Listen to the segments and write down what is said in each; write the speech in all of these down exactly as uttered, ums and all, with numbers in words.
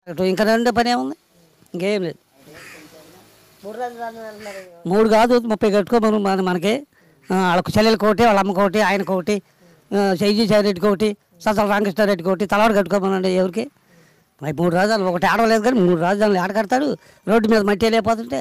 ఇంకా రెండో పని ఏముంది, ఇంకేం లేదు. మూడు కాదు ముప్పై కట్టుకోమను మన మనకి వాళ్ళకు చెల్లెలకి ఒకటి, వాళ్ళ అమ్మకి ఒకటి, ఆయనకు ఒకటి, రెడ్డికి ఒకటి, ససల రామకృష్ణారెడ్డికి ఒకటి, తలవాడు కట్టుకోమనండి. ఎవరికి మరి మూడు రాజధానులు ఒకటి ఆడవలేదు కానీ మూడు రాజధానులు ఆడ కడతాడు. రోడ్డు మీద మట్టి వెళ్ళిపోతుంటే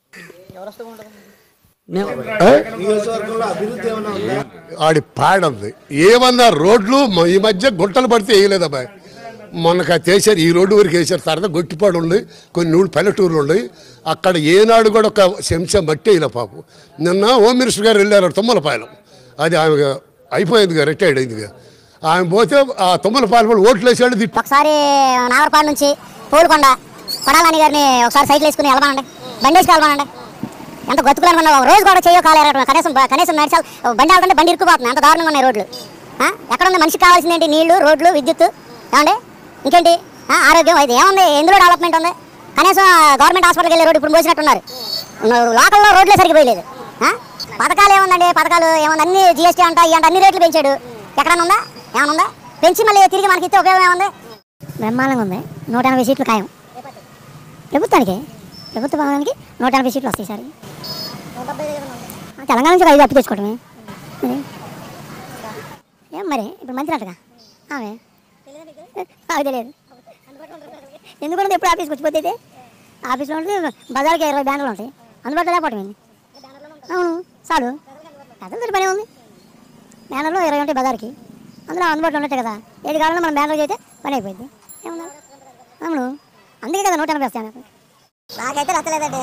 ఆడి పాడంది ఏమన్నా రోడ్లు ఈ మధ్య గుంటలు పడితే వేయలేదు అబ్బాయి. మొన్నక చేశారు, ఈ రోడ్డు వరకు వేసారు. తర్వాత గొట్టిపాడు ఉంది, కొన్ని నూళ్ళు పల్లెటూరులు ఉన్నాయి. అక్కడ ఏనాడు కూడా ఒక శంశ మట్టి వేయలే పాపం. నిన్న హోమ్ మినిస్టర్ గారు వెళ్ళారు తుమ్మలపాలెం, అది ఆమె అయిపోయిందిగా, రిటైర్డ్ అయిందిగా. ఆమె పోతే ఆ తుమ్మలపాలెం వాళ్ళు ఓట్లు వేసాడు. ఒకసారి నాగరపాడు నుంచి పోలుకొండ కొడాలని గారిని ఒకసారి సైకిల్ వేసుకుని వెళ్ళమనండి, బండి వేసుకు వెళ్ళమనండి. ఎంత గతుకులనుకున్నా ఒక రోజు కూడా చేయో కాలేరటం. కనీసం కనీసం నడిచాలి, బండి వెళ్తుంటే బండి ఇరుక్కుపోతుంది, ఎంత దారుణంగా ఉన్నాయి రోడ్లు. ఎక్కడ ఉంది మనిషికి కావాల్సింది ఏంటి? నీళ్లు, రోడ్లు, విద్యుత్. ఏమండి ఇంకేంటి ఆరోగ్యం? అయితే ఏముంది? ఎందులో డెవలప్మెంట్ ఉంది? కనీసం గవర్నమెంట్ హాస్పిటల్కి వెళ్ళే రోడ్డు ఇప్పుడు పోసినట్టున్నారు. లోకల్లో రోడ్లే సరిగ్గా పోయలేదు. పథకాలు ఏముందండి? పథకాలు ఏముంది? అన్ని జిఎస్టీ అంట ఈ అంటే అన్ని రేట్లు పెంచాడు. ఎక్కడన్నా ఉందా? ఏమైనా ఉందా? పెంచి మళ్ళీ తిరిగి మనకి ఇస్తే ఉపయోగం ఏముంది? బ్రహ్మాండంగా ఉంది. నూట ఎనభై సీట్లు ఖాయం ప్రభుత్వానికి. ప్రభుత్వ భవనానికి నూట ఎనభై సీట్లు వస్తాయి సార్. తెలంగాణ నుంచి ఐదు అప్పు తెచ్చుకోవటమే. ఏం మరి ఇప్పుడు మంత్రి అంటగా ఆమె అది తెలియదు ఎందుకంటే ఎప్పుడు ఆఫీస్కి వచ్చిపోతే ఆఫీస్లో ఉంటే బజార్కి ఇరవై బ్యానర్లు ఉంటాయి, అందుబాటులో లేకపోవటం ఏంది? అవును చాలు, పెద్దలతో పని ఉంది. బ్యానర్లో ఇరవై ఉంటాయి బజార్కి, అందులో అందుబాటులో ఉన్నట్టే కదా. ఏది కావాలన్నా మనం బ్యానర్లు చేస్తే పని అయిపోయింది. ఏముందా? అవును, అందుకే కదా నూట ఎనభై వస్తాయి. నాకైతే నచ్చలేదండి.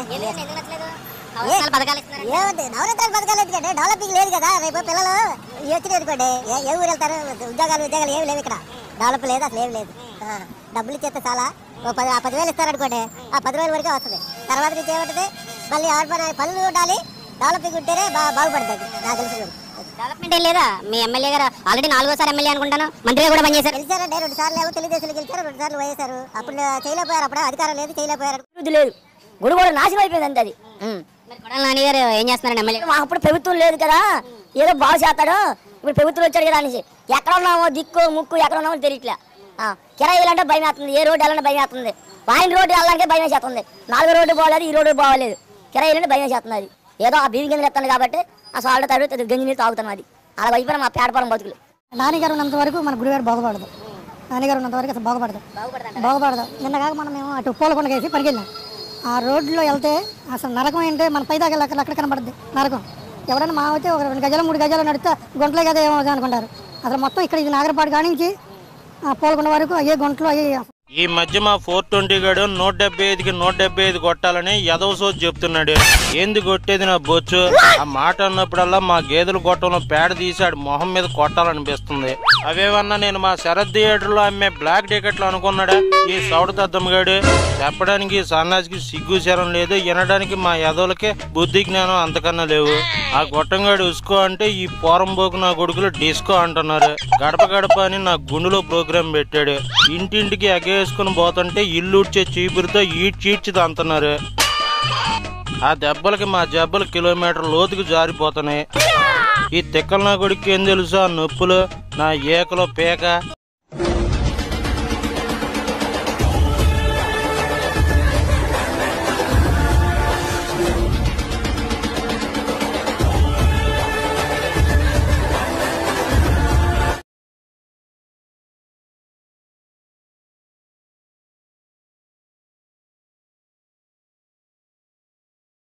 ఏమండి నవరత్నాలు పథకాలు ఎందుకంటే డెవలపింగ్ లేదు కదా. రేపు పిల్లలు వచ్చిన అనుకోండి ఏ ఊరు వెళ్తారు? ఉద్యోగాలు ఉద్యోగాలు ఏమి లేవు ఇక్కడ, డెవలప్ లేదు, అసలు ఏమి లేదు. డబ్బులు ఇచ్చేస్తే చాలా, ఓ పది పది వేలు ఇస్తారనుకోండి, ఆ పది వేల వరకే వస్తుంది. తర్వాత నుంచి ఏమంటుంది? మళ్ళీ ఆడ పనులు ఉండాలి, డెవలపింగ్ ఉంటేనే బాగా బాగుపడుతుంది. నాకు తెలిసి డెవలప్మెంట్ ఏం లేదా? మీ ఎమ్మెల్యే గారు ఆల్రెడీ నాలుగోసారి ఎమ్మెల్యే అనుకుంటాను, మంత్రిగా కూడా పనిచేశారు. గెలిచారండి రెండు సార్లు, ఏమో తెలుగుదేశం గెలిచారు, రెండు సార్లు వేసారు. అప్పుడు చేయలేకపోయారు, అప్పుడు అధికారం లేదు, చేయలేకపోయారు. అభివృద్ధి లేదు, గుడి కూడా నాశనం అయిపోయింది అంతే. అది కొడాలి నాని గారు ఏం చేస్తున్నారండి ఎమ్మెల్యే? అప్పుడు ప్రభుత్వం లేదు కదా, ఏదో బాగు చేస్తాడు. ఇప్పుడు ప్రభుత్వం వచ్చాడు కదా అనేసి ఎక్కడ ఉన్నామో దిక్కు ముక్కు ఎక్కడ ఉన్నామో తెలియట్లే. కిరాయి వెళ్ళాలంటే భయం వేస్తుంది, ఏ రోడ్డు వెళ్ళాలంటే భయం వేస్తుంది. ఆయన రోడ్డు వెళ్ళాలంటే భయం వేసేస్తుంది. నాలుగో రోడ్డు బాగలేదు, ఈ రోడ్డు బాగలేదు, కిరాయి వెళ్ళంటే భయం వేసేస్తుంది. అది ఏదో ఆ బీవి గింజలు ఎత్తాను కాబట్టి ఆ సాల్ట్ తాడు గంజి నీళ్ళు తాగుతున్నాం. అది అలా అయిపోయినా మా పేడపరం బతుకులు. నాన్నగారు ఉన్నంత వరకు మన గుడివారు బాగుపడదు, నాన్నగారు ఉన్నంత వరకు అసలు బాగుపడదు బాగుపడదు నిన్న కాక మనం మేము అటు పూలకొండకి వేసి పరిగెళ్ళాం. ఆ రోడ్లో వెళ్తే అసలు నరకం ఏంటంటే మన పైదాకా అక్కడ అక్కడ కనబడుద్ది నరకం. ఎవరైనా మా అయితే ఒక రెండు గజాలు మూడు గజాలు నడితే గుంటలే కదా ఏమవుతుంది అనుకుంటారు. అసలు మొత్తం ఇక్కడ ఇది నాగరపాడు కానించి పూలకొండ వరకు అయ్యే గుంటలు అయ్యే. ఈ మధ్య మా ఫోర్ ట్వంటీ గడు నూట డెబ్బై ఐదుకి నూట డెబ్బై ఐదు కొట్టాలని ఎదవ సోచి చెప్తున్నాడు. ఏంది కొట్టేది నా బొచ్చు? ఆ మాట అన్నప్పుడల్లా మా గేదెలు కొట్టంలో పేడ తీసాడు మొహం మీద కొట్టాలనిపిస్తుంది. అవేవన్నా నేను మా శరత్ థియేటర్ లో అమ్మే బ్లాక్ టికెట్లు అనుకున్నాడా ఈ సౌడు తద్దమ్మగాడు? చెప్పడానికి సన్నాసికి సిగ్గు శరం లేదు, వినడానికి మా ఎదవులకి బుద్ధి జ్ఞానం అంతకన్నా లేవు. ఆ గొట్టంగాడు ఉసుకో అంటే ఈ పోరంబోకు నా కొడుకులు డిస్కో అంటున్నారు. గడప గడప అని నా గుండెలో ప్రోగ్రాం పెట్టాడు. ఇంటింటికి అగే వేసుకుని పోతుంటే ఇల్లు ఉడ్చే చీపురితో ఈడ్ చీడ్చి తంతున్నారు. ఆ దెబ్బలకి మా జబ్బలు కిలోమీటర్ లోతుకు జారిపోతున్నాయి. ఈ తిక్కల నా కొడుకు ఏం తెలుసా నొప్పులు, నా ఏకలో పేక.